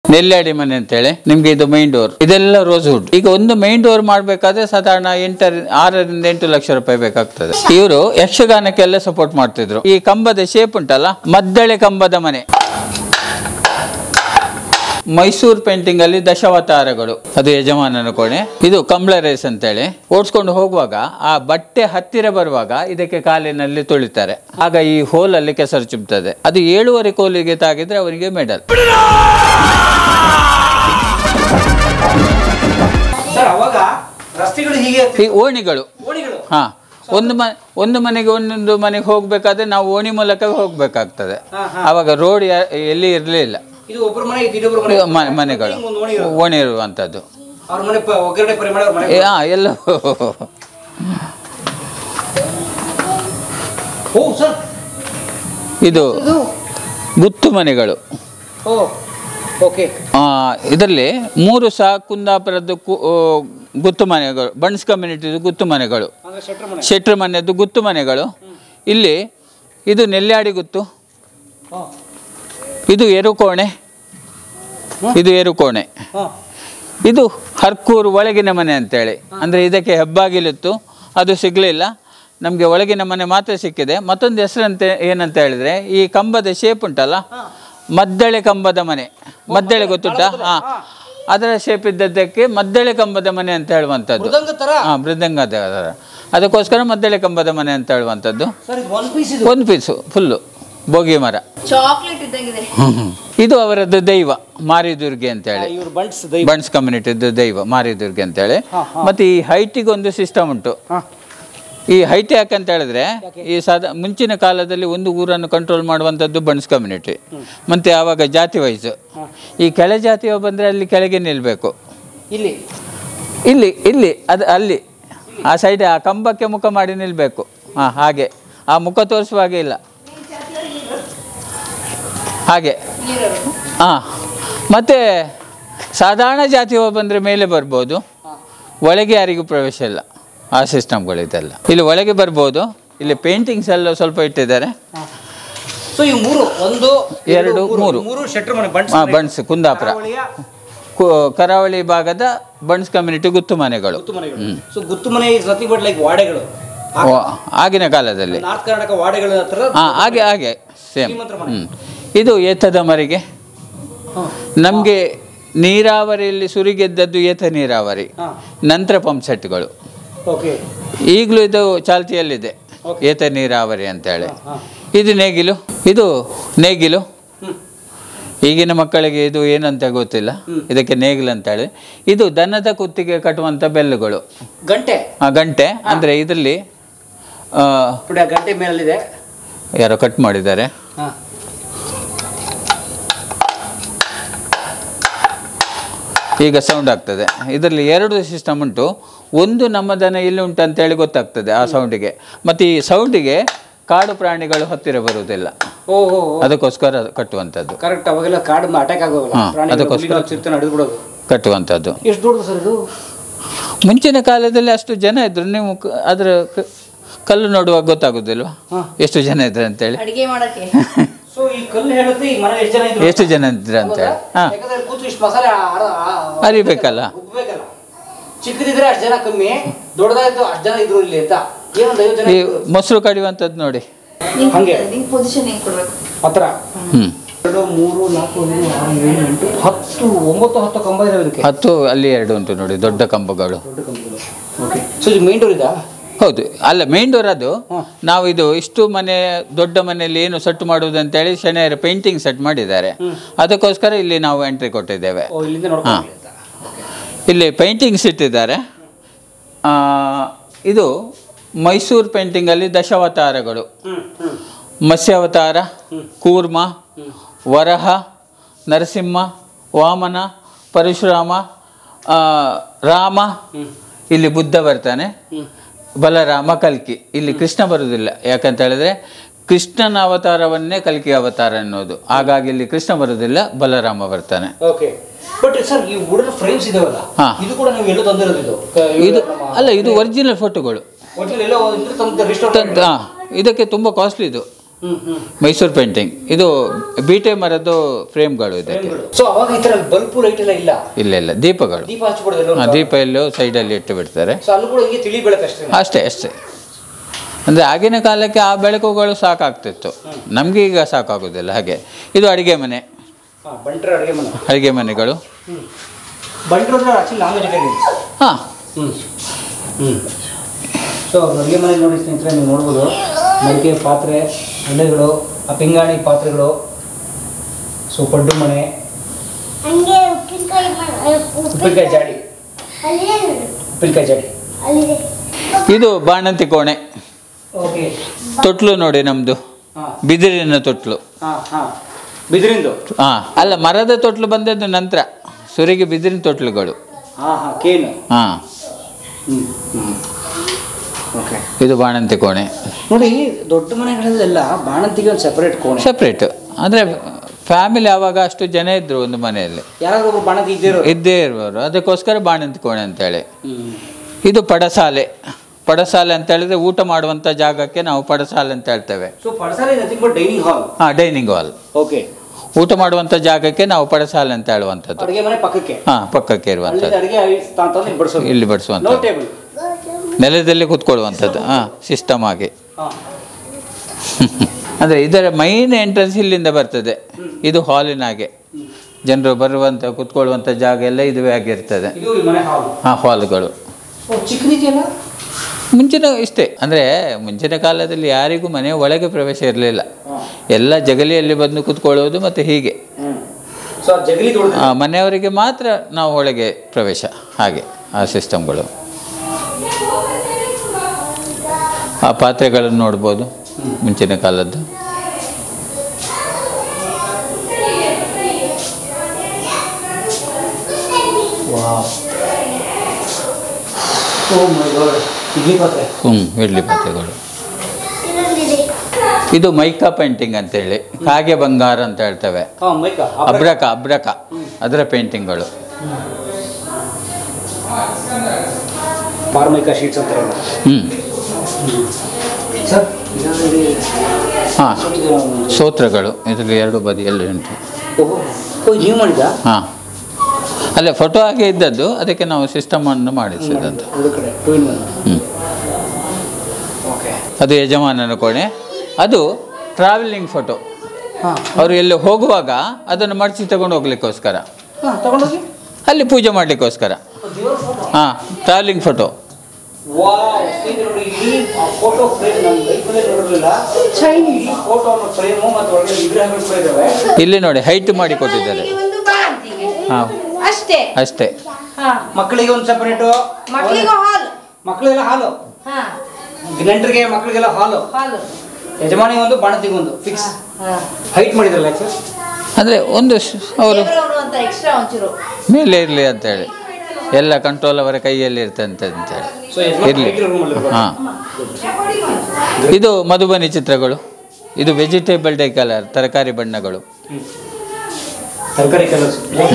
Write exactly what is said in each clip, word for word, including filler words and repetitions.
ನೆಲ್ಯಾಡಿ ಮನೆ ಅಂತೇಳಿ ನಿಮ್ಗೆ ಇದು ಮೈನ್ ಡೋರ್, ಇದೆಲ್ಲ ರೋಸ್ ವುಡ್. ಈಗ ಒಂದು ಮೈನ್ ಡೋರ್ ಮಾಡ್ಬೇಕಾದ್ರೆ ಸಾಧಾರಣ ಎಂಟರ ಆರರಿಂದ ಎಂಟು ಲಕ್ಷ ರೂಪಾಯಿ ಬೇಕಾಗ್ತದೆ. ಇವರು ಯಕ್ಷಗಾನಕ್ಕೆಲ್ಲ ಸಪೋರ್ಟ್ ಮಾಡ್ತಿದ್ರು. ಈ ಕಂಬದ ಶೇಪ್ ಉಂಟಲ್ಲ, ಮದ್ದಳೆ ಕಂಬದ ಮನೆ. ಮೈಸೂರು ಪೇಂಟಿಂಗ್ ಅಲ್ಲಿ ದಶಾವತಾರಗಳು, ಅದು ಯಜಮಾನನ ಕೋಣೆ. ಇದು ಕಂಬಳ ರೇಸ್ ಅಂತೇಳಿ ಓಡಿಸ್ಕೊಂಡು ಹೋಗುವಾಗ ಆ ಬಟ್ಟೆ ಹತ್ತಿರ ಬರುವಾಗ ಇದಕ್ಕೆ ಕಾಲಿನಲ್ಲಿ ತುಳಿತಾರೆ, ಆಗ ಈ ಹೋಲ್ ಅಲ್ಲಿ ಕೆಸರು ಚುಮ್ತದೆ. ಅದು ಏಳುವರೆ ಕೋಲಿಗೆ ತಾಗಿದ್ರೆ ಅವನಿಗೆ ಮೆಡಲ್. ಈ ಓಣಿಗಳು, ಹಾ, ಒಂದು ಮನೆ ಒಂದು ಮನೆಗೆ ಒಂದೊಂದು ಮನೆಗೆ ಹೋಗ್ಬೇಕಾದ್ರೆ ನಾವು ಓಣಿ ಮೂಲಕ ಹೋಗ್ಬೇಕಾಗ್ತದೆ. ಅವಾಗ ರೋಡ್ ಎಲ್ಲಿ ಇರಲಿಲ್ಲ, ಮನೆಗಳು ಓಣಿ ಇರುವಂತದ್ದು ಎಲ್ಲ. ಇದು ಗುತ್ತು ಮನೆಗಳು. ಇದರಲ್ಲಿ ಮೂರು ಸಹ ಕುಂದಾಪುರದ್ದು ಗುತ್ತು ಮನೆಗಳು, ಬಣ್ಸ್ ಕಮ್ಯುನಿಟಿದು ಗುತ್ತು ಮನೆಗಳು, ಶೆಟ್ರ ಮನೆಯದ್ದು ಗುತ್ತು ಮನೆಗಳು. ಇಲ್ಲಿ ಇದು ನೆಲ್ಯಾಡಿ ಗುತ್ತು, ಇದು ಎರುಕೋಣೆ, ಇದು ಎರುಕೋಣೆ. ಇದು ಹರ್ಕೂರು ಒಳಗಿನ ಮನೆ ಅಂತೇಳಿ, ಅಂದರೆ ಇದಕ್ಕೆ ಹೆಬ್ಬಾಗಿಲಿತ್ತು, ಅದು ಸಿಗಲಿಲ್ಲ ನಮಗೆ, ಒಳಗಿನ ಮನೆ ಮಾತ್ರ ಸಿಕ್ಕಿದೆ. ಮತ್ತೊಂದು ಹೆಸರಂತೆ ಏನಂತ ಹೇಳಿದ್ರೆ, ಈ ಕಂಬದ ಶೇಪ್ ಉಂಟಲ್ಲ, ಮದ್ದಳೆ ಕಂಬದ ಮನೆ. ಮದ್ದಳೆ ಗೊತ್ತುಂಟ? ಹಾ, ಅದರ ಶೇಪ್ ಇದ್ದದ್ದಕ್ಕೆ ಮದ್ದಳೆ ಕಂಬದ ಮನೆ ಅಂತ ಹೇಳುವಂಥದ್ದು. ಹಾ, ಮೃದಂಗದ ಅದಕ್ಕೋಸ್ಕರ ಮದ್ದಳೆ ಕಂಬದ ಮನೆ ಅಂತ ಹೇಳುವಂಥದ್ದು. ಒಂದು ಪೀಸು ಫುಲ್ಲು ಬೋಗಿ ಮರ. ಇದು ಅವರದ್ದು ದೈವ ಮಾರಿದುರ್ಗೆ ಅಂತೇಳಿ, ಬಣ್ಸ್ ಕಮ್ಯುನಿಟಿದ್ದು ದೈವ ಮಾರಿದುರ್ಗೆ ಅಂತೇಳಿ. ಮತ್ತೆ ಈ ಹೈಟಿಗೆ ಒಂದು ಸಿಸ್ಟಮ್ ಉಂಟು. ಈ ಹೈಟ್ ಯಾಕಂತ ಹೇಳಿದ್ರೆ, ಈ ಸಾಧಾ ಮುಂಚಿನ ಕಾಲದಲ್ಲಿ ಒಂದು ಊರನ್ನು ಕಂಟ್ರೋಲ್ ಮಾಡುವಂಥದ್ದು ಬಣ್ಸ್ ಕಮ್ಯುನಿಟಿ. ಮತ್ತೆ ಆವಾಗ ಜಾತಿ ವೈಸ್ ಈ ಕೆಳ ಜಾತಿಯವ ಬಂದರೆ ಅಲ್ಲಿ ಕೆಳಗೆ ನಿಲ್ಲಬೇಕು. ಇಲ್ಲಿ ಇಲ್ಲಿ ಇಲ್ಲಿ ಅದು ಅಲ್ಲಿ ಆ ಸೈಡ್ ಆ ಕಂಬಕ್ಕೆ ಮುಖ ಮಾಡಿ ನಿಲ್ಲಬೇಕು. ಹಾಂ, ಹಾಗೆ ಆ ಮುಖ ತೋರಿಸುವ ಹಾಗೆ ಇಲ್ಲ, ಹಾಗೆ. ಹಾಂ, ಮತ್ತು ಸಾಧಾರಣ ಜಾತಿಯವ ಬಂದರೆ ಮೇಲೆ ಬರ್ಬೋದು, ಒಳಗೆ ಯಾರಿಗೂ ಪ್ರವೇಶ ಇಲ್ಲ. ಆ ಸಿಸ್ಟಮ್ಗಳಿದೆಲ್ಲ. ಇಲ್ಲಿ ಒಳಗೆ ಬರ್ಬೋದು. ಇಲ್ಲಿ ಪೇಂಟಿಂಗ್ಸ್ ಎಲ್ಲ ಸ್ವಲ್ಪ ಇಟ್ಟಿದ್ದಾರೆ. ಎರಡು ಮೂರು ಬಣ್ಸ್ ಕುಂದಾಪುರ ಕರಾವಳಿ ಭಾಗದ ಬಣ್ಸ್ ಕಮ್ಯುನಿಟಿ ಗುತ್ತು ಮನೆಗಳು. ಆಗಿನ ಕಾಲದಲ್ಲಿ ಹಾಗೆ ಹಾಗೆ ಸೇಮ್. ಇದು ಏತದ ಮರಿಗೆ. ನಮಗೆ ನೀರಾವರಿಯಲ್ಲಿ ಸುರಿಗೆದ್ದದ್ದು ಏತ ನೀರಾವರಿ, ನಂತರ ಪಂಪ್ ಸೆಟ್ಗಳು. ಈಗಲೂ ಇದು ಚಾಲ್ತಿಯಲ್ಲಿದೆ, ಏತ ನೀರಾವರಿ ಅಂತೇಳಿ. ಇದು ನೇಗಿಲು, ಇದು ನೇಗಿಲು. ಈಗಿನ ಮಕ್ಕಳಿಗೆ ಇದು ಏನಂತ ಗೊತ್ತಿಲ್ಲ, ಇದಕ್ಕೆ ನೇಗಿಲು ಅಂತೇಳಿ. ಇದು ದನದ ಕುತ್ತಿಗೆ ಕಟ್ಟುವಂಥ ಬೆಲ್ಲುಗಳು, ಗಂಟೆ. ಗಂಟೆ ಅಂದರೆ ಇದರಲ್ಲಿ ಗಂಟೆ ಮೇಲಿದೆ, ಯಾರೋ ಕಟ್ ಮಾಡಿದ್ದಾರೆ. ಈಗ ಸೌಂಡ್ ಆಗ್ತದೆ. ಇದರಲ್ಲಿ ಎರಡು ಸಿಸ್ಟಮ್ ಉಂಟು. ಒಂದು ನಮ್ಮ ದನ ಇಲ್ಲಿ ಉಂಟು ಅಂತೇಳಿ ಗೊತ್ತಾಗ್ತದೆ ಆ ಸೌಂಡಿಗೆ. ಮತ್ತು ಈ ಸೌಂಡಿಗೆ ಕಾಡು ಪ್ರಾಣಿಗಳು ಹತ್ತಿರ ಬರುವುದಿಲ್ಲ, ಅದಕ್ಕೋಸ್ಕರ ಕಟ್ಟುವಂಥದ್ದು. ಅದಕ್ಕೋಸ್ಕರ ಕಟ್ಟುವಂಥದ್ದು. ಮುಂಚಿನ ಕಾಲದಲ್ಲಿ ಅಷ್ಟು ಜನ ಇದ್ರು, ನೀವು ಅದರ ಕಲ್ಲು ನೋಡುವಾಗ ಗೊತ್ತಾಗುದಿಲ್ವಾ ಎಷ್ಟು ಜನ ಇದ್ರು ಅಂತೇಳಿ, ಎಷ್ಟು ಜನ ಇದ್ರ ಅಂತೇಳಿ. ಹಾ, ಅರಿಬೇಕಲ್ಲ. ಚಿಕ್ಕದಿದ್ರೆ ಅಷ್ಟು ಜನ ಕಮ್ಮಿ, ದೊಡ್ಡದಾಯ್ತು ಅಷ್ಟು ಜನ ಇದ್ರು ಇಲ್ಲಿ ಅಂತ. ಈ ಮೊಸರು ಕಡಿಯುವಂಥದ್ದು ನೋಡಿ, ಹತ್ರ ಎರಡು ಮೂರು ನಾಲ್ಕು ಎಂಟು ಹತ್ತು ಒಂಬತ್ತು ಹತ್ತು ಕಂಬ ಇದಾವೆ. ಹತ್ತು ಅಲ್ಲಿ ಎರಡು ಉಂಟು ನೋಡಿ, ದೊಡ್ಡ ಕಂಬಗಳು. ಮೇನ್ ಡೋರ್ ಇದಾ? ಹೌದು, ಅಲ್ಲ ಮೇನ್ ಡೋರ್ ಅದು. ನಾವು ಇದು ಇಷ್ಟು ಮನೆ ದೊಡ್ಡ ಮನೆಯಲ್ಲಿ ಏನು ಸೆಟ್ ಮಾಡುವುದು ಅಂತೇಳಿ ಶನಿವಾರ ಪೇಂಟಿಂಗ್ ಸೆಟ್ ಮಾಡಿದ್ದಾರೆ, ಅದಕ್ಕೋಸ್ಕರ ಇಲ್ಲಿ ನಾವು ಎಂಟ್ರಿ ಕೊಟ್ಟಿದ್ದೇವೆ. ಹಾಂ, ಇಲ್ಲಿ ಪೇಂಟಿಂಗ್ಸ್ ಇಟ್ಟಿದ್ದಾರೆ. ಇದು ಮೈಸೂರು ಪೇಂಟಿಂಗಲ್ಲಿ ದಶಾವತಾರಗಳು, ಮತ್ಸ್ಯಾವತಾರ, ಕೂರ್ಮ, ವರಹ, ನರಸಿಂಹ, ವಾಮನ, ಪರಶುರಾಮ, ರಾಮ, ಇಲ್ಲಿ ಬುದ್ಧ ಬರ್ತಾನೆ, ಬಲರಾಮ, ಕಲ್ಕಿ. ಇಲ್ಲಿ ಕೃಷ್ಣ ಬರುವುದಿಲ್ಲ, ಯಾಕಂತ ಹೇಳಿದ್ರೆ ಕೃಷ್ಣನ ಅವತಾರವನ್ನೇ ಕಲ್ಕಿ ಅವತಾರ ಅನ್ನೋದು. ಹಾಗಾಗಿ ಇಲ್ಲಿ ಕೃಷ್ಣ ಬರುವುದಿಲ್ಲ, ಬಲರಾಮ ಬರ್ತಾನೆ. ಇದು ಅಲ್ಲ, ಇದು ಒರಿಜಿನಲ್ ಫೋಟೋಗಳು. ಇದಕ್ಕೆ ತುಂಬ ಕಾಸ್ಟ್ಲಿ ಇದು. ಮೈಸೂರು ಪೇಂಟಿಂಗ್. ಇದು ಬೀಟೆ ಮರದ್ದು ಫ್ರೇಮ್ಗಳು ಇದೆ. ಸೊ ಅವಾಗ ಈ ತರ ಬಲ್ಬ್ ಲೈಟ್ ಎಲ್ಲ ಇಲ್ಲ ಇಲ್ಲ ಇಲ್ಲ ದೀಪಗಳು. ದೀಪ ಹಚ್ಚಿಬಿಡೋದು. ಹಾಂ, ದೀಪ ಎಲ್ಲೋ ಸೈಡಲ್ಲಿ ಇಟ್ಟು ಬಿಡ್ತಾರೆ. ಸೊ ಅಲ್ಲೂ ಕೂಡ ಹಿಂಗೆ ತಿಳಿ ಬೆಳಕಷ್ಟೇ. ಅಷ್ಟೇ ಅಷ್ಟೇ. ಅಂದರೆ ಆಗಿನ ಕಾಲಕ್ಕೆ ಆ ಬೆಳಕುಗಳು ಸಾಕಾಗ್ತಿತ್ತು, ನಮಗೆ ಈಗ ಸಾಕಾಗೋದಿಲ್ಲ ಹಾಗೆ. ಇದು ಅಡುಗೆ ಮನೆ, ಬಂಟ್ರ ಅಡುಗೆ ಮನೆ, ಅಡುಗೆ ಮನೆಗಳು. ಬಂಟ್ರು ಅಂದ್ರೆ ಆಕ್ಚುಲಿ ನಾನ್ ವೆಜಿಟೇರಿಯನ್. ಹಾಂ ಹ್ಞೂ ಹ್ಞೂ ಸೊ ಅಡುಗೆ ಮನೆ ನೋಡಿ ಸ್ನೇಹಿತರೆ, ನೀವು ನೋಡ್ಬೋದು ಮಡಿಕೆ ಪಾತ್ರೆ, ಎಲೆಗಳು, ಆ ಪಿಂಗಾಣಿ ಪಾತ್ರೆಗಳು. ಸೊ ಪಡ್ಡು ಮನೆ, ಉಪ್ಪಿನಕಾಯಿ ಜಾಡಿ, ಉಪ್ಪಿನಕಾಯಿ ಜಾಡಿ. ಇದು ಬಾಣಂತಿ ಕೋಣೆ. ಓಕೆ. ತೊಟ್ಲು ನೋಡಿ ನಮ್ಮದು, ಬಿದಿರಿನ ತೊಟ್ಲು. ಹಾಂ ಹಾಂ ಬಿದಿರಿಂದು. ಹಾಂ, ಅಲ್ಲ ಮರದ ತೊಟ್ಲು ಬಂದದ್ದು ನಂತರ, ಸುರಿಗೆ ಬಿದಿರಿನ ತೊಟ್ಲುಗಳು. ಹಾಂ ಹಾಂ ಕೇನು. ಹಾಂ, ಹ್ಞೂ ಹ್ಞೂ ಓಕೆ. ಇದು ಬಾಣಂತಿ ಕೋಣೆ ನೋಡಿ. ದೊಡ್ಡ ಮನೆಗಳಲ್ಲೆಲ್ಲ ಬಾಣಂತಿಗೆ ಒಂದು ಸೆಪರೇಟ್ ಕೋಣೆ, ಸಪ್ರೇಟ್. ಅಂದರೆ ಫ್ಯಾಮಿಲಿ ಆವಾಗ ಅಷ್ಟು ಜನ ಇದ್ದರು ಒಂದು ಮನೆಯಲ್ಲಿ, ಯಾರಾದ್ರೂ ಒಬ್ರು ಬಾಣಂತಿ ಇದ್ದಿರೋ ಇದ್ದೇ ಇರುವವರು, ಅದಕ್ಕೋಸ್ಕರ ಬಾಣಂತಿ ಕೋಣೆ ಅಂತೇಳಿ. ಹ್ಞೂ. ಇದು ಪಡಸಾಲೆ. ಪಡಸಾಲೆ ಅಂತ ಹೇಳಿದ್ರೆ ಊಟ ಮಾಡುವಂಥ ಜಾಗಕ್ಕೆ ನಾವು ಪಡಸಾಲೆ ಅಂತ ಹೇಳ್ತೇವೆ. ಸೊ ಪಡಸಾಲೆ ನಥಿಂಗ್ ಬಟ್ ಡೈನಿಂಗ್ ಹಾಲ್. ಹಾಂ, ಡೈನಿಂಗ್ ಹಾಲ್. ಓಕೆ. ಊಟ ಮಾಡುವಂಥ ಜಾಗಕ್ಕೆ ನಾವು ಪಡಸಾಲೆ ಅಂತ ಹೇಳುವಂಥದ್ದು. ಅಡುಗೆ ಮನೆ ಪಕ್ಕಕ್ಕೆ. ಹಾಂ, ಪಕ್ಕಕ್ಕೆ ಇರುವಂಥದ್ದು. ಅಡುಗೆ ತಂತಂದು ಬಡಿಸೋದು, ಇಲ್ಲಿ ನೋ ಬಡಿಸುವಂಥದ್ದು, ಟೇಬಲ್, ನೆಲದಲ್ಲಿ ಕೂತ್ಕೊಳ್ಳುವಂಥದ್ದು. ಹಾಂ, ಸಿಸ್ಟಮ್ ಆಗಿ. ಹಾಂ. ಅಂದರೆ ಇದರ ಮೈನ್ ಎಂಟ್ರೆನ್ಸ್ ಇಲ್ಲಿಂದ ಬರ್ತದೆ. ಇದು ಹಾಲಿನ ಹಾಗೆ, ಜನರು ಬರುವಂಥ ಕೂತ್ಕೊಳ್ಳುವಂಥ ಜಾಗ ಎಲ್ಲ ಇದುವೇ ಆಗಿರ್ತದೆ. ಇದು ಮನೆ ಹಾಲ್. ಹಾಂ, ಹಾಲ್ಗಳು. ಓ ಚಿಕ್ಕದಿದೆಯಲ್ಲ. ಮುಂಚಿನ ಇಷ್ಟೇ, ಅಂದರೆ ಮುಂಚಿನ ಕಾಲದಲ್ಲಿ ಯಾರಿಗೂ ಮನೆಯ ಒಳಗೆ ಪ್ರವೇಶ ಇರಲಿಲ್ಲ, ಎಲ್ಲ ಜಗಲಿಯಲ್ಲಿ ಬಂದು ಕೂತ್ಕೊಳ್ಳೋದು ಮತ್ತು ಹೀಗೆ. ಸೊ ಜಗಲಿ ದೊಡ್ಡದು. ಆ ಮನೆಯವರಿಗೆ ಮಾತ್ರ ನಾವು ಒಳಗೆ ಪ್ರವೇಶ, ಹಾಗೆ ಆ ಸಿಸ್ಟಮ್ಗಳು. ಆ ಪಾತ್ರೆಗಳನ್ನು ನೋಡ್ಬೋದು ಮುಂಚಿನ ಕಾಲದ್ದು. ಹ್ಞೂ, ಇಡ್ಲಿ ಪಾತ್ರೆಗಳು. ಇದು ಮೈಕಾ ಪೇಂಟಿಂಗ್ ಅಂತೇಳಿ, ಕಾಗೆ ಬಂಗಾರ ಅಂತ ಹೇಳ್ತೇವೆ. ಅಬ್ರಕ ಅಬ್ರಕ ಅದರ ಪೇಂಟಿಂಗ್ಗಳು. ಪಾರ್ಮೈಕಾ ಶೀಟ್ಸ್ ಅಂತಾರಲ್ಲ. ಹ್ಞೂ. ಹಾಂ, ಸೂತ್ರಗಳು ಇದರಲ್ಲಿ ಎರಡು ಬದಿಯಲ್ಲಿ ಉಂಟು. ನೀವು ಮಾಡಿದ? ಹಾಂ, ಅಲ್ಲೇ ಫೋಟೋ ಹಾಗೆ ಇದ್ದದ್ದು, ಅದಕ್ಕೆ ನಾವು ಸಿಸ್ಟಮನ್ನು ಮಾಡಿಸಿದಂಥ. ಹ್ಞೂ. ಅದು ಯಜಮಾನನ ಕೋಣೆ. ಅದು ಟ್ರಾವೆಲಿಂಗ್ ಫೋಟೋ. ಅವರು ಎಲ್ಲಿ ಹೋಗುವಾಗ ಅದನ್ನು ಮಡಚಿ ತಗೊಂಡು ಹೋಗ್ಲಿಕ್ಕೋಸ್ಕರ, ಅಲ್ಲಿ ಪೂಜೆ ಮಾಡಲಿಕ್ಕೋಸ್ಕರ. ಹಾಂ, ಟ್ರಾವೆಲಿಂಗ್ ಫೋಟೋ. ಇಲ್ಲಿ ನೋಡಿ ಹೈಟ್ ಮಾಡಿ ಕೊಟ್ಟಿದ್ದಾರೆ. ಹಾಂ, ಅಷ್ಟೇ ಅಷ್ಟೇ. ಮಕ್ಕಳಿಗೆ ಒಂದು ಸೆಪರೇಟು, ಮಕ್ಕಳಿಗೆ ಹಾಲ್, ಮಕ್ಕಳಿಗೆಲ್ಲ ಹಾಲು, ನೆಂಟರಿಗೆ ಮಕ್ಕಳಿಗೆಲ್ಲ ಹಾಲು, ಯಜಮಾನಿಗೆ ಒಂದು ಬಾಣತಿಗೆ ಒಂದು ಫಿಕ್ಸ್ ಹೈಟ್ ಮಾಡಿದ್ರಲ್ಲ ಸರ್. ಅಂದರೆ ಒಂದು ಅವರು ಎಕ್ಸ್ಟ್ರಾ ಒಂಚೂರು ಮೇಲೆ ಇರಲಿ ಅಂತೇಳಿ, ಎಲ್ಲ ಕಂಟ್ರೋಲ್ ಅವರ ಕೈಯಲ್ಲಿ ಇರ್ತಂತೆ ಅಂತೇಳಿ ಇರಲಿ. ಹಾಂ, ಇದು ಮಧುಬನಿ ಚಿತ್ರಗಳು. ಇದು ವೆಜಿಟೇಬಲ್ ಡೈ ಕಲರ್, ತರಕಾರಿ ಬಣ್ಣಗಳು. ತರಕಾರಿ ಕಲರ್ಸ್.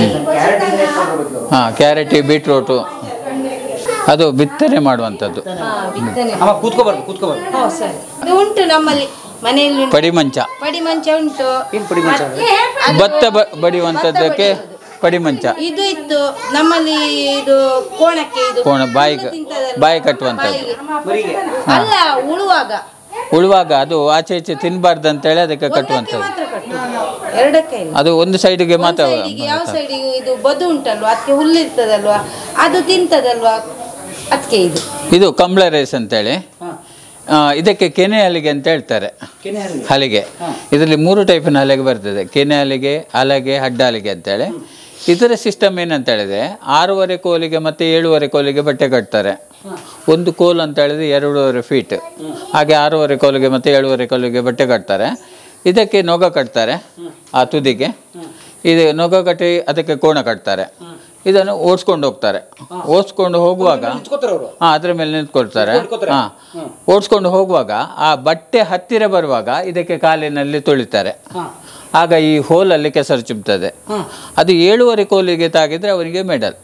ಹಾಂ, ಕ್ಯಾರೆಟ್, ಬೀಟ್ರೋಟು. ಅದು ಬಿತ್ತನೆ ಮಾಡುವಂಥದ್ದು. ಕೂತ್ಕೋಬಾರ್ದು ಕೂತ್ಕೋಬಾರ್ದು ಅದು ಉಂಟು ನಮ್ಮಲ್ಲಿ ಮನೆಯಲ್ಲಿ. ಪಡಿಮಂಚ. ಪಡಿಮಂಚ ಉಂಟು. ಭತ್ತ ಬಡಿಯುವಂಥದ್ದಕ್ಕೆ ಪಡಿಮಂಚ. ಇದು ಇತ್ತು ನಮ್ಮಲ್ಲಿ. ಇದು ಕೋಣಕ್ಕೆ, ಇದು ಕೋಣ ಬಾಯಿ ಬಾಯಿ ಕಟ್ಟುವಂಥದ್ದು. ಅಲ್ಲ, ಉಳುವಾಗ ಉಳುವಾಗ ಅದು ಆಚೆ ಈಚೆ ತಿನ್ನಬಾರ್ದು ಅಂತೇಳಿ ಅದಕ್ಕೆ ಕಟ್ಟುವಂಥದ್ದು. ಎರಡಕ್ಕೆ ಅದು ಒಂದು ಸೈಡಿಗೆ ಮಾತ್ರ. ಯಾವ ಸೈಡಿಗೆ ಇದು ಬದು ಉಂಟಲ್ವಾ, ಅದಕ್ಕೆ ಹುಲ್ಲಿರ್ತದಲ್ವಾ, ಅದು ತಿಂತದಲ್ವಾ, ಅದಕ್ಕೆ ಇದು. ಇದು ಕಂಬಳ ರೇಸ್ ಅಂತೇಳಿ, ಇದಕ್ಕೆ ಕೆನೆ ಹಲಿಗೆ ಅಂತ ಹೇಳ್ತಾರೆ. ಹಲಿಗೆ ಇದರಲ್ಲಿ ಮೂರು ಟೈಪಿನ ಹಲಿಗೆ ಬರ್ತದೆ. ಕೆನೆ ಹಲಿಗೆ, ಹಲಗೆ, ಅಡ್ಡ ಹಲಿಗೆ ಅಂತೇಳಿ. ಇದರ ಸಿಸ್ಟಮ್ ಏನಂತ ಹೇಳಿದ್ರೆ, ಆರೂವರೆ ಕೋಲಿಗೆ ಮತ್ತು ಏಳುವರೆ ಕೋಲಿಗೆ ಬಟ್ಟೆ ಕಟ್ತಾರೆ. ಒಂದು ಕೋಲು ಅಂತ ಹೇಳಿದ್ರೆ ಎರಡೂವರೆ ಫೀಟ್, ಹಾಗೆ ಆರೂವರೆ ಕೋಲಿಗೆ ಮತ್ತು ಏಳುವರೆ ಕೋಲಿಗೆ ಬಟ್ಟೆ ಕಟ್ತಾರೆ. ಇದಕ್ಕೆ ನೊಗ ಕಟ್ತಾರೆ ಆ ತುದಿಗೆ. ಇದು ನೊಗ ಕಟ್ಟಿ ಅದಕ್ಕೆ ಕೋಣ ಕಟ್ತಾರೆ. ಇದನ್ನು ಓಡಿಸ್ಕೊಂಡು ಹೋಗ್ತಾರೆ. ಓಡಿಸ್ಕೊಂಡು ಹೋಗುವಾಗ ಹಾಂ, ಅದರ ಮೇಲೆ ನಿಂತ್ಕೊಳ್ತಾರೆ. ಹಾಂ, ಓಡಿಸ್ಕೊಂಡು ಹೋಗುವಾಗ ಆ ಬಟ್ಟೆ ಹತ್ತಿರ ಬರುವಾಗ ಇದಕ್ಕೆ ಕಾಲಿನಲ್ಲಿ ತೊಳಿತಾರೆ. ಆಗ ಈ ಹೋಲಲ್ಲಿ ಕೆಸರು ಚುಬ್ತದೆ. ಅದು ಏಳುವರೆ ಕೋಲಿಗೆ ತಾಗಿದ್ರೆ ಅವನಿಗೆ ಮೆಡಲ್.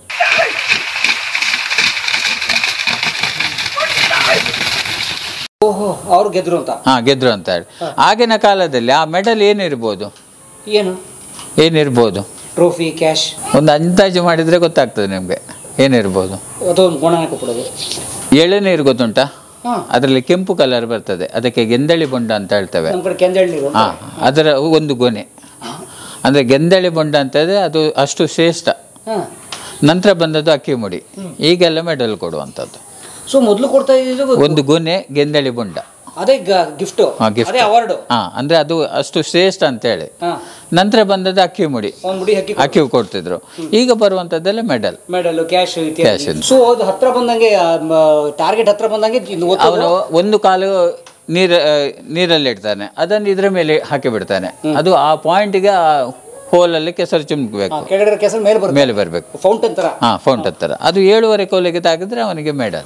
ಓಹೋ ಅವ್ರು ಗೆದ್ರು ಅಂತ. ಹಾಂ ಗೆದ್ರು ಅಂತ ಹೇಳಿ. ಆಗಿನ ಕಾಲದಲ್ಲಿ ಆ ಮೆಡಲ್ ಏನಿರ್ಬೋದು? ಏನು ಏನಿರ್ಬೋದು? ಟ್ರೋಫಿ, ಕ್ಯಾಶ್, ಒಂದು ಅಂದಾಜು ಮಾಡಿದರೆ ಗೊತ್ತಾಗ್ತದೆ ನಿಮಗೆ ಏನಿರ್ಬೋದು. ಅಥವಾ ಒಂದು ಗೋಣನ ಕೊಡೋದು. ಎಳೆನೀರು ಗೊತ್ತುಂಟಾ? ಹಾಂ, ಅದರಲ್ಲಿ ಕೆಂಪು ಕಲರ್ ಬರ್ತದೆ, ಅದಕ್ಕೆ ಗೆಂದಳಿ ಬೊಂಡ ಅಂತ ಹೇಳ್ತೇವೆ. ನಮ್ಮ ಕಡೆ ಕೆಂದಳಿ ನೀರು. ಹಾಂ, ಅದರ ಒಂದು ಗೊನೆ ಅಂದರೆ ಗೆಂದಳಿ ಬೊಂಡ ಅಂತಂದರೆ ಅದು ಅಷ್ಟು ಶ್ರೇಷ್ಠ. ಹಾಂ, ನಂತರ ಬಂದದ್ದು ಅಕ್ಕಿ ಮುಡಿ, ಈಗೆಲ್ಲ ಮೆಡಲ್ ಕೊಡುವಂಥದ್ದು. ಸೊ ಮೊದಲು ಕೊಡ್ತಾ ಇದ್ದು ಒಂದು ಗೊನೆ ಗೆಂದಳಿ ಬೊಂಡ, ಅದೇ ಗಿಫ್ಟ್, ಅದೇ ಅವಾರ್ಡ್. ಹಾಂ, ಅಂದರೆ ಅದು ಅಷ್ಟು ಶ್ರೇಷ್ಠ ಅಂತೇಳಿ. ಹಾಂ, ನಂತರ ಬಂದದ್ದು ಅಕ್ಕಿ ಮುಡಿ, ಒಂದು ಮುಡಿ ಅಕ್ಕಿ ಅಕ್ಕಿ ಕೊಡ್ತಿದ್ರು. ಈಗ ಬರುವಂಥದ್ದೆಲ್ಲ medal, medal, cash cash. So ಅದು ಹತ್ರ ಬಂದಂಗೆ ಟಾರ್ಗೆಟ್ ಹತ್ರ ಬಂದಂಗೆ ಅವನು ಒಂದು ಕಾಲು ನೀರ ನೀರಲ್ಲಿ ಇಡ್ತಾನೆ, ಅದನ್ನು ಇದರ ಮೇಲೆ ಹಾಕಿ ಬಿಡ್ತಾನೆ. ಅದು ಆ ಪಾಯಿಂಟ್ಗೆ ಆ ಹೋಲಲ್ಲಿ ಕೆಸರು ಚಿಮ್ಕಬೇಕು, ಕೆಳಗಡೆ ಕೆಸರು ಮೇಲೆ ಬರುತ್ತೆ, ಮೇಲೆ ಬರಬೇಕು, ಫೌಂಟನ್ ಥರ. ಹಾಂ, ಫೌಂಟನ್ ಥರ. ಅದು ಏಳುವರೆ ಕೋಲಿಗೆ ತಾಗಿದ್ರೆ ಅವನಿಗೆ ಮೆಡಲ್.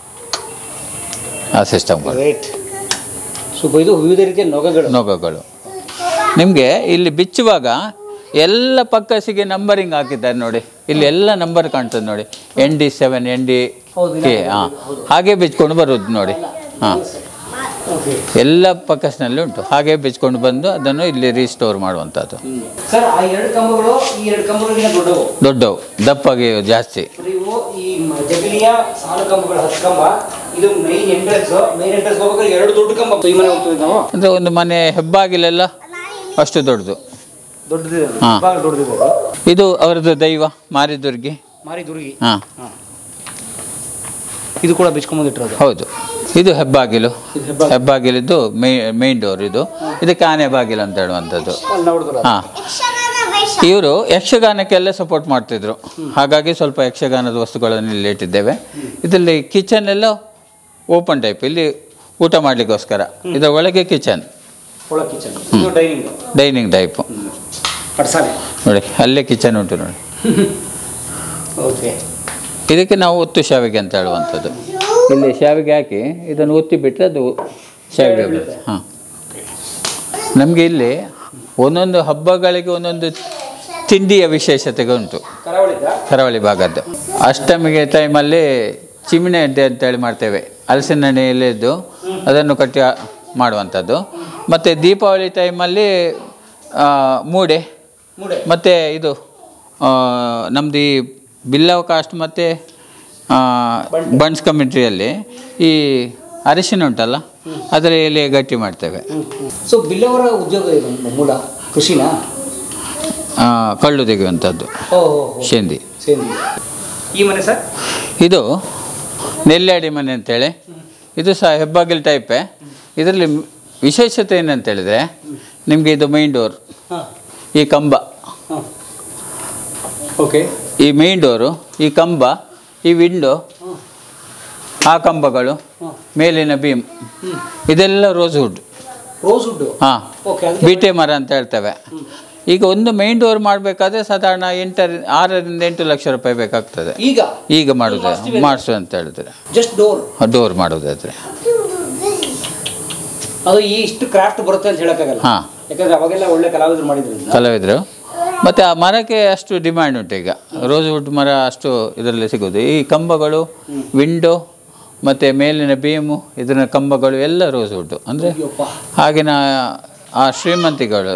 ಆ ಸಿಸ್ಟಮ್ಗಳು. ರೈಟ್. ಸೊ ಇದು ವಿವಿಧ ರೀತಿಯ ನೊಗಗಳು ನೊಗಗಳು ನಿಮಗೆ ಇಲ್ಲಿ ಬಿಚ್ಚುವಾಗ ಎಲ್ಲ ಪಕ್ಕಸಿಗೆ ನಂಬರಿಂಗ್ ಹಾಕಿದ್ದಾರೆ ನೋಡಿ. ಇಲ್ಲಿ ಎಲ್ಲ ನಂಬರ್ ಕಾಣ್ತದೆ ನೋಡಿ, N D seven, N D K. ಹಾಂ, ಹಾಗೆ ಬಿಚ್ಕೊಂಡು ಬರೋದು ನೋಡಿ. ಹಾಂ, ಎಲ್ಲ ಪಕ್ಕಸ್ನಲ್ಲಿ ಉಂಟು. ಹಾಗೆ ಬಿಚ್ಕೊಂಡು ಬಂದು ಅದನ್ನು ಇಲ್ಲಿ ರೀಸ್ಟೋರ್ ಮಾಡುವಂಥದ್ದು. ಸರ್, ಆ ಎರಡು ಕಂಬಗಳು ಈ ಎರಡು ಕಂಬಗಳಿಗಿಂತ ದೊಡ್ಡವು, ದೊಡ್ಡವು, ದಪ್ಪಗೆ ಜಾಸ್ತಿ. ಇವು ಈ ಜಗಲಿಯ ಸಾಲು ಕಂಬಗಳು ಹತ್ತು ಕಂಬ. ಇದು ಮೈನ್ ಎಂಟ್ರೆನ್ಸ್. ಮೈನ್ ಎಂಟ್ರೆನ್ಸ್ ಹೋಗ್ಬೇಕಾದ್ರೆ ಎರಡು ದೊಡ್ಡ ಕಂಬ. ಈ ಮನೆ ಹೋಗ್ತೀವಿ ನಾವು. ಅಂದರೆ ಒಂದು ಮನೆ ಹೆಬ್ಬಾಗಿಲೆಲ್ಲ ಅಷ್ಟು ದೊಡ್ಡದು. ದೊಡ್ಡದಿದೆ. ಹಾಂ, ದೊಡ್ಡದಿದೆ. ಇದು ಅವರದ್ದು ದೈವ ಮಾರಿದುರ್ಗಿ. ಮಾರಿದುರ್ಗಿ. ಹಾಂ, ಇದು ಕೂಡ ಬಿಚ್ಕೊಂಬಂದಿಟ್ಟಿರೋದು. ಹೌದು. ಇದು ಹೆಬ್ಬಾಗಿಲು, ಹೆಬ್ಬಾಗಿಲಿದ್ದು ಮೇ ಮೇನ್ ಡೋರ್. ಇದು ಇದಕ್ಕೆ ಆನೆ ಬಾಗಿಲು ಅಂತ ಹೇಳುವಂಥದ್ದು. ಹಾಂ, ಇವರು ಯಕ್ಷಗಾನಕ್ಕೆಲ್ಲ ಸಪೋರ್ಟ್ ಮಾಡ್ತಿದ್ರು. ಹಾಗಾಗಿ ಸ್ವಲ್ಪ ಯಕ್ಷಗಾನದ ವಸ್ತುಗಳನ್ನು ಇಲ್ಲಿ ಇಟ್ಟಿದ್ದೇವೆ. ಇದರಲ್ಲಿ ಕಿಚನ್ ಎಲ್ಲ ಓಪನ್ ಟೈಪ್, ಇಲ್ಲಿ ಊಟ ಮಾಡಲಿಕ್ಕೋಸ್ಕರ. ಇದರ ಒಳಗೆ ಕಿಚನ್, ಡೈನಿಂಗ್ ಟೈಪು ನೋಡಿ. ಅಲ್ಲೇ ಕಿಚನ್ ಉಂಟು ನೋಡಿ. ಇದಕ್ಕೆ ನಾವು ಒತ್ತು ಶಾವಿಗೆ ಅಂತ ಹೇಳುವಂಥದ್ದು. ಇಲ್ಲಿ ಶಾವಿಗೆ ಹಾಕಿ ಇದನ್ನು ಒತ್ತಿ ಬಿಟ್ಟರೆ ಅದು ಶಾವಿಗೆ ಬರುತ್ತೆ. ಹಾಂ, ನಮಗೆ ಇಲ್ಲಿ ಒಂದೊಂದು ಹಬ್ಬಗಳಿಗೆ ಒಂದೊಂದು ತಿಂಡಿಯ ವಿಶೇಷತೆಗೆ ಉಂಟು. ಕರಾವಳಿ ಭಾಗದ್ದು ಅಷ್ಟಮಿಗೆ ಟೈಮಲ್ಲಿ ಚಿಮಿಣೆ ಅಡ್ಡೆ ಅಂತೇಳಿ ಮಾಡ್ತೇವೆ. ಹಲಸಿನ ಹಣ್ಣು ಎಲೆದು ಅದನ್ನು ಕಟ್ಟಿ ಮಾಡುವಂಥದ್ದು. ಮತ್ತು ದೀಪಾವಳಿ ಟೈಮಲ್ಲಿ ಮೂಡೆ, ಮತ್ತು ಇದು ನಮ್ಮದು ಈ ಬಿಲ್ಲವ ಕಾಸ್ಟ್ ಮತ್ತು ಬನ್ಸ್ ಕಮ್ಯುನಿಟಿಯಲ್ಲಿ ಈ ಅರಿಶಿನ ಉಂಟಲ್ಲ, ಅದರ ಎಲೆ ಗಟ್ಟಿ ಮಾಡ್ತೇವೆ. ಸೊ ಬಿಲ್ಲವರ ಉದ್ಯೋಗ ಮೂಲ ಕೃಷಿನಾ? ಕಳ್ಳು ತೆಗೆಯುವಂಥದ್ದು, ಶೇಂದಿ. ಈ ಮನೆ ಸರ್, ಇದು ನೆಲ್ಲಾಡಿ ಮನೆ ಅಂತೇಳಿ. ಇದು ಸಹ ಹೆಬ್ಬಾಗಿಲು ಟೈಪೇ. ಇದರಲ್ಲಿ ವಿಶೇಷತೆ ಏನಂತೇಳಿದರೆ, ನಿಮಗೆ ಇದು ಮೈನ್ ಡೋರ್, ಈ ಕಂಬ, ಓಕೆ, ಈ ಮೈನ್ ಡೋರು, ಈ ಕಂಬ, ಈ ವಿಂಡೋ, ಆ ಕಂಬಗಳು, ಮೇಲಿನ ಬೀಮ್, ಇದೆಲ್ಲ ರೋಸ್ ವುಡ್. ರೋಸ್ ವುಡ್, ಹಾಂ, ಬೀಟೆ ಮರ ಅಂತ ಹೇಳ್ತೇವೆ. ಈಗ ಒಂದು ಮೈನ್ ಡೋರ್ ಮಾಡಬೇಕಾದ್ರೆ ಸಾಧಾರಣ ಎಂಟರ ಆರರಿಂದ ಎಂಟು ಲಕ್ಷ ರೂಪಾಯಿ ಬೇಕಾಗ್ತದೆ. ಈಗ ಈಗ ಮಾಡೋದು ಮಾಡಿಸು ಅಂತ ಹೇಳಿದ್ರೆ, ಜಸ್ಟ್ ಡೋರ್ ಡೋರ್ ಮಾಡೋದಾದ್ರೆ ಅದು ಈ ಇಷ್ಟು ಕ್ರಾಫ್ಟ್ ಬರುತ್ತೆ ಅಂತ ಹೇಳಕ್ಕಾಗಲ್ಲ. ಹಾಂ, ಯಾಕಂದ್ರೆ ಅವಾಗೆಲ್ಲ ಒಳ್ಳೆ ಕಲಾವಿದರು ಮಾಡಿದ್ರು ಕಲಾವಿದರು. ಮತ್ತು ಆ ಮರಕ್ಕೆ ಅಷ್ಟು ಡಿಮ್ಯಾಂಡ್ ಉಂಟು ಈಗ. ರೋಸ್ ವುಡ್ ಮರ ಅಷ್ಟು ಇದರಲ್ಲಿ ಸಿಗೋದು. ಈ ಕಂಬಗಳು, ವಿಂಡೋ ಮತ್ತು ಮೇಲಿನ ಬೀಮು, ಇದರ ಕಂಬಗಳು ಎಲ್ಲ ರೋಸ್ ವುಡ್. ಅಂದರೆ ಆಗಿನ ಆ ಶ್ರೀಮಂತಿಗಳು.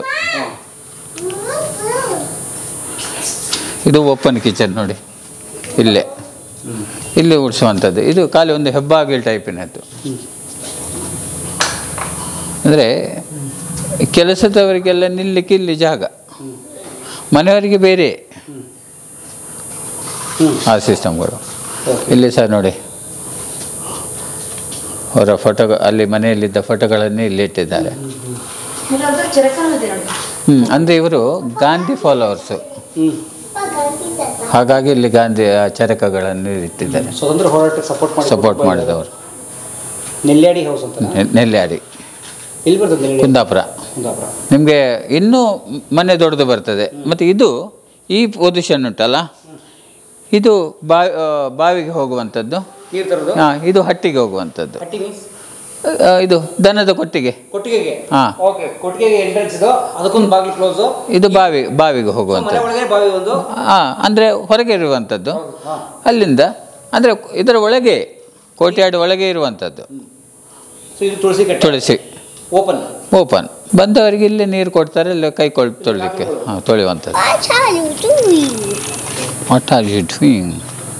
ಇದು ಓಪನ್ ಕಿಚನ್ ನೋಡಿ, ಇಲ್ಲೇ ಇಲ್ಲಿ ಉಡಿಸುವಂಥದ್ದು. ಇದು ಖಾಲಿ ಒಂದು ಹೆಬ್ಬಾಗಿಲು ಟೈಪಿನದ್ದು. ಅಂದರೆ ಕೆಲಸದವರಿಗೆಲ್ಲ ನಿಲ್ಲಕ್ಕೆ ಇಲ್ಲಿ ಜಾಗ, ಮನೆಯವರಿಗೆ ಬೇರೆ ಆ ಸಿಸ್ಟಮ್ಗಳು. ಇಲ್ಲಿ ಸಹ ನೋಡಿ, ಅವರ ಫೋಟೋ, ಅಲ್ಲಿ ಮನೆಯಲ್ಲಿದ್ದ ಫೋಟೋಗಳನ್ನೇ ಇಲ್ಲಿ ಇಟ್ಟಿದ್ದಾರೆ. ಹ್ಞೂ, ಅಂದರೆ ಇವರು ಗಾಂಧಿ ಫಾಲೋವರ್ಸು, ಹಾಗಾಗಿ ಇಲ್ಲಿ ಗಾಂಧಿ ಚರಕಗಳನ್ನು ಇಟ್ಟಿದ್ದಾರೆ. ಸ್ವತಂತ್ರ ಹೋರಾಟಕ್ಕೆ ಸಪೋರ್ಟ್ ಮಾಡಿ ಸಪೋರ್ಟ್ ಮಾಡಿದವರು. ನೆಲ್ಯಾಡಿ ಹೌಸ್ ಅಂತ. ನೆಲ್ಯಾಡಿ, ಎಲ್ಲಿ ಬರ್ತದೆ? ಕುಂದಾಪುರ. ನಿಮಗೆ ಇನ್ನೂ ಮನೆ ದೊಡ್ಡದು ಬರ್ತದೆ. ಮತ್ತು ಇದು ಈ ಪೊಸಿಷನ್ ಉಂಟಲ್ಲ, ಇದು ಬಾವಿ ಬಾವಿಗೆ ಹೋಗುವಂಥದ್ದು. ಹಾಂ, ಇದು ಹಟ್ಟಿಗೆ ಹೋಗುವಂಥದ್ದು. ಇದು ದನದ ಕೊಟ್ಟಿಗೆ, ಕೊಟ್ಟಿಗೆಗೆ. ಹಾಂ, ಓಕೆ, ಕೊಟ್ಟಿಗೆಗೆ ಎಂಟ್ರೆನ್ಸ್ ಇದು, ಅದಕ್ಕೊಂದು ಬಾಗಿಲು ಕ್ಲೋಸ್. ಇದು ಬಾವಿ ಬಾವಿಗೆ ಹೋಗುವಂಥದ್ದು. ಬಾವಿ ಒಂದು, ಹಾಂ, ಅಂದರೆ ಹೊರಗೆ ಇರುವಂಥದ್ದು. ಅಲ್ಲಿಂದ ಅಂದರೆ ಇದರ ಒಳಗೆ, ಕೋಟೆಯಾಡು ಒಳಗೆ ಇರುವಂಥದ್ದು. ಸೊ ಇದು ತುಳಸಿ ಕಟ್ಟೆ ತುಳಸಿ ಓಪನ್ ಓಪನ್. ಬಂದವರಿಗೆ ಇಲ್ಲಿ ನೀರು ಕೊಡ್ತಾರೆ, ಇಲ್ಲಿ ಕೈ ಕೊಳ್ ತೊಳಿಲಿಕ್ಕೆ ಹಾಂ ತೊಳೆಯುವಂಥದ್ದು. What are you doing?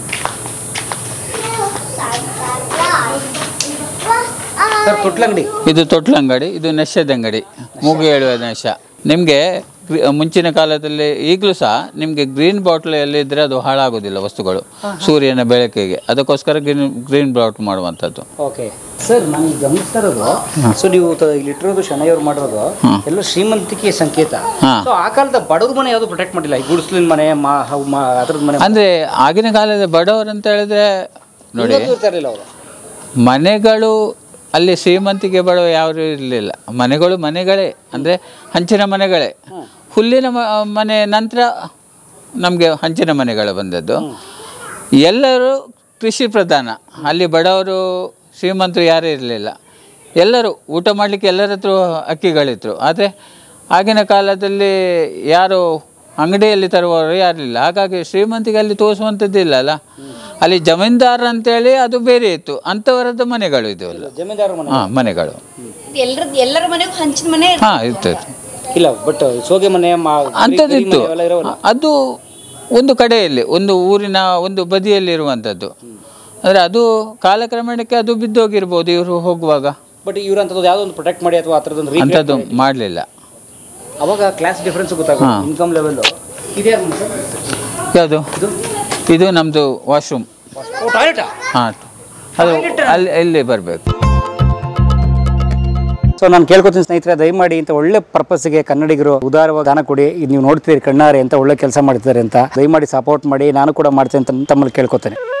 Sir ತೊಟ್ಲಂಗಡಿ. ಇದು ತೊಟ್ಲಂಗಡಿ, ಇದು ನಶದ ಅಂಗಡಿ, ಮೂಗು ಹೇಳುವ ನಶ. ನಿಮಗೆ ಮುಂಚಿನ ಕಾಲದಲ್ಲಿ ಈಗಲೂ ಸಹ ನಿಮಗೆ ಗ್ರೀನ್ ಬಾಟ್ಲ್ ಎಲ್ಲಿದ್ದರೆ ಅದು ಹಾಳಾಗೋದಿಲ್ಲ ವಸ್ತುಗಳು ಸೂರ್ಯನ ಬೆಳಕಿಗೆ, ಅದಕ್ಕೋಸ್ಕರ ಗ್ರೀನ್ ಗ್ರೀನ್ ಬಾಟ್ಲ್ ಮಾಡುವಂಥದ್ದು. ಓಕೆ ಸರ್, ನಾನು ಗಮನಿಸ್ತಾ ಇರೋದು, ಸೊ ನೀವು ಇಲ್ಲಿಟ್ಟಿರೋದು ಶನೈಯವ್ರು ಮಾಡಿರೋದು ಎಲ್ಲ ಶ್ರೀಮಂತಿಕೆ ಸಂಕೇತ. ಸೊ ಆ ಕಾಲದ ಬಡವ್ರ ಮನೆ ಯಾವುದು ಪ್ರೊಟೆಕ್ಟ್ ಮಾಡಿಲ್ಲ, ಈ ಗುಡಿಸ್ಲಿನ ಮನೆ ಅದ್ರದ್ದು ಮನೆ ಅಂದರೆ ಆಗಿನ ಕಾಲದ ಬಡವರು ಅಂತ ಹೇಳಿದ್ರೆ ನೋಡಿ, ಇರ್ತಾರಿಲ್ಲ ಅವರು ಮನೆಗಳು ಅಲ್ಲಿ ಶ್ರೀಮಂತಿಕೆ ಬಡವ ಯಾರು ಇರಲಿಲ್ಲ. ಮನೆಗಳು ಮನೆಗಳೇ, ಅಂದರೆ ಹಂಚಿನ ಮನೆಗಳೇ. ಹುಲ್ಲಿನ ಮನೆ ನಂತರ ನಮಗೆ ಹಂಚಿನ ಮನೆಗಳು ಬಂದದ್ದು. ಎಲ್ಲರೂ ಕೃಷಿ ಪ್ರಧಾನ, ಅಲ್ಲಿ ಬಡವರು ಶ್ರೀಮಂತರು ಯಾರೂ ಇರಲಿಲ್ಲ. ಎಲ್ಲರೂ ಊಟ ಮಾಡಲಿಕ್ಕೆ ಎಲ್ಲರ ಹತ್ರ ಅಕ್ಕಿಗಳಿದ್ರು. ಆದರೆ ಆಗಿನ ಕಾಲದಲ್ಲಿ ಯಾರು ಅಂಗಡಿಯಲ್ಲಿ ತರುವವರು ಯಾರಿಲ್ಲ, ಹಾಗಾಗಿ ಶ್ರೀಮಂತಿಗೆ ಅಲ್ಲಿ ತೋರಿಸುವಂಥದ್ದಿಲ್ಲ ಅಲ್ಲ. ಅಲ್ಲಿ ಜಮೀನ್ದಾರ ಅಂತೇಳಿ ಅದು ಬೇರೆ ಇತ್ತು, ಅಂಥವರದ್ದು ಮನೆಗಳು ಇದು ಅಲ್ಲ, ಜಮೀನ್ದಾರ ಮನೆ. ಹಾಂ ಮನೆಗಳು ಎಲ್ಲರ ಎಲ್ಲರ ಮನೆಗೂ ಹಂಚಿನ ಮನೆ ಹಾಂ ಇರ್ತದೆ. ಇಲ್ಲ ಬಟ್ ಸೋಗೆ ಮನೆ ಅಂಥದ್ದಿತ್ತು. ಅದು ಒಂದು ಕಡೆಯಲ್ಲಿ, ಒಂದು ಊರಿನ ಒಂದು ಬದಿಯಲ್ಲಿ ಇರುವಂಥದ್ದು. ಅಂದರೆ ಅದು ಕಾಲಕ್ರಮೇಣಕ್ಕೆ ಅದು ಬಿದ್ದೋಗಿರ್ಬೋದು ಇವರು ಹೋಗುವಾಗ. ಬಟ್ ಇವ್ರು ಅಂಥದ್ದು ಯಾವುದೋ ಒಂದು ಪ್ರೊಟೆಕ್ಟ್ ಮಾಡಿ ಅಥವಾ ಆ ಥರದೊಂದು ಅಂಥದ್ದು ಮಾಡಲಿಲ್ಲ. ಅವಾಗ ಕ್ಲಾಸ್ ಡಿಫ್ರೆನ್ಸ್ ಗೊತ್ತಾಗುತ್ತೆ, ಇನ್ಕಮ್ ಲೆವೆಲ್ಲು. ಇದೆ ಯಾವುದು ಇದು? ನಮ್ಮದು ವಾಶ್ರೂಮ್. ಟಾಯ್ಲೆಟಾ? ಹಾಂ, ಅದು ಅಲ್ಲಿ ಇಲ್ಲಿ ಬರಬೇಕು. ಸೊ ನಾನು ಕೇಳ್ಕೊತೀನಿ ಸ್ನೇಹಿತರೆ, ದಯಮಾಡಿ ಇಂಥ ಒಳ್ಳೆ ಪರ್ಪಸ್ಗೆ ಕನ್ನಡಿಗರು ಉದಾರವಾಗಿ ದಾನ ಕೊಡಿ. ಇದು ನೀವು ನೋಡ್ತೀರಿ ಕಣ್ಣಾರೆ ಅಂತ ಒಳ್ಳೆ ಕೆಲಸ ಮಾಡ್ತಿದ್ದಾರೆ ಅಂತ, ದಯಮಾಡಿ ಸಪೋರ್ಟ್ ಮಾಡಿ. ನಾನು ಕೂಡ ಮಾಡ್ತೇನೆ ಅಂತ ತಮ್ಮಲ್ಲಿ ಕೇಳ್ಕೊತೇನೆ.